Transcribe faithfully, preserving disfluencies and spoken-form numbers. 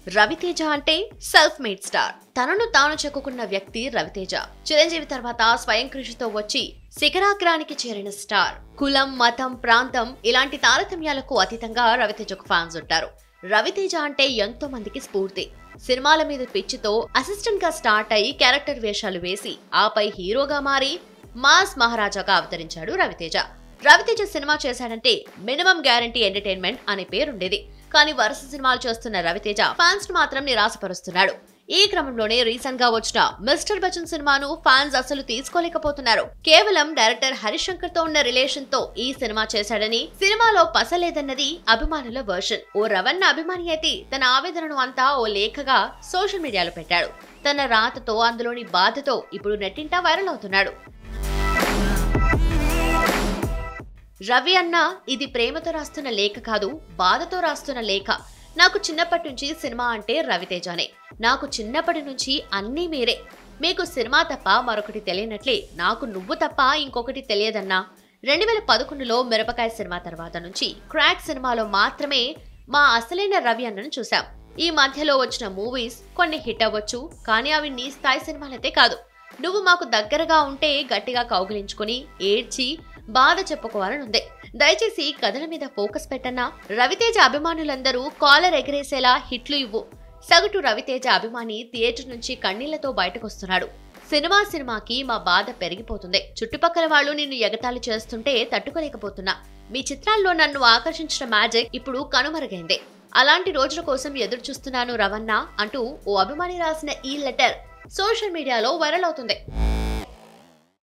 రవితేజ అంటే self made star. తనను తాను చెక్కుకున్న వ్యక్తి రవితేజ. చిరంజీవి తర్వాత స్వయం కృషితో వచ్చి శిఖరాగ్రానికి చేరిన స్టార్. కులం, మతం, ప్రాంతం ఇలాంటి తారతమ్యాలకు అతీతంగా రవితేజకు ఫ్యాన్స్ ఉంటారు. రవితేజ అంటే ఎంతో మందికి స్ఫూర్తి. సినిమాల మీద పిచ్చితో అసిస్టెంట్ గా స్టార్ట్ అయి క్యారెక్టర్ వేషాలు వేసి ఆపై హీరోగా మారి మాస్ మహారాజాగా అవతరించాడు రవితేజ. రవితేజ సినిమా చేశాడంటే మినిమం గ్యారంటీ ఎంటర్టైన్మెంట్ అనే పేరుండేది. కానీ వరుస సినిమాలు చేస్తున్న రవితేజ ఫ్యాన్స్ ను మాత్రం నిరాశపరుస్తున్నాడు. ఈ క్రమంలోనే రీసెంట్ గా వచ్చిన మిస్టర్ బచ్చన్ సినిమాను ఫ్యాన్స్ అసలు తీసుకోలేకపోతున్నారు. కేవలం డైరెక్టర్ హరీష్ శంకర్ తో ఉన్న రిలేషన్ తో ఈ సినిమా చేశాడని, సినిమాలో పసలేదన్నది అభిమానుల వర్షన్. ఓ రవణ అభిమాని అయితే తన ఆవేదనను అంతా ఓ లేఖగా సోషల్ మీడియాలో పెట్టాడు. తన రాతతో, అందులోని బాధతో ఇప్పుడు నెట్టింటా వైరల్ అవుతున్నాడు. రవి అన్న, ఇది ప్రేమతో రాస్తున్న లేఖ కాదు, బాధతో రాస్తున్న లేఖ. నాకు చిన్నప్పటి నుంచి సినిమా అంటే రవితేజనే. నాకు చిన్నప్పటి నుంచి అన్నీ మీరే. మీకు సినిమా తప్ప మరొకటి తెలియనట్లే నాకు నువ్వు తప్ప ఇంకొకటి తెలియదన్నా. రెండు వేల పదకొండులో మిరపకాయ సినిమా తర్వాత నుంచి క్రాక్ సినిమాలో మాత్రమే మా అసలైన రవి అన్నను చూసాం. ఈ మధ్యలో వచ్చిన మూవీస్ కొన్ని హిట్ అవ్వచ్చు, కానీ అవి నీ స్థాయి సినిమాలైతే కాదు. నువ్వు మాకు దగ్గరగా ఉంటే గట్టిగా కౌగిలించుకుని ఏడ్చి బాధ చెప్పుకోవాలని ఉంది. దయచేసి కథల మీద ఫోకస్ పెట్టన్నా. రవితేజ అభిమానులందరూ కాలర్ ఎగరేసేలా హిట్లు ఇవ్వు. సగటు రవితేజ అభిమాని థియేటర్ నుంచి కన్నీళ్లతో బయటకొస్తున్నాడు. సినిమా సినిమాకి మా బాధ పెరిగిపోతుంది. చుట్టుపక్కల వాళ్ళు నిన్ను ఎగతాళి చేస్తుంటే తట్టుకోలేకపోతున్నా. మీ చిత్రాల్లో నన్ను ఆకర్షించిన మ్యాజిక్ ఇప్పుడు కనుమరుగైంది. అలాంటి రోజుల కోసం ఎదురు చూస్తున్నాను రవణ అంటూ ఓ అభిమాని రాసిన ఈ లెటర్ సోషల్ మీడియాలో వైరల్ అవుతుంది.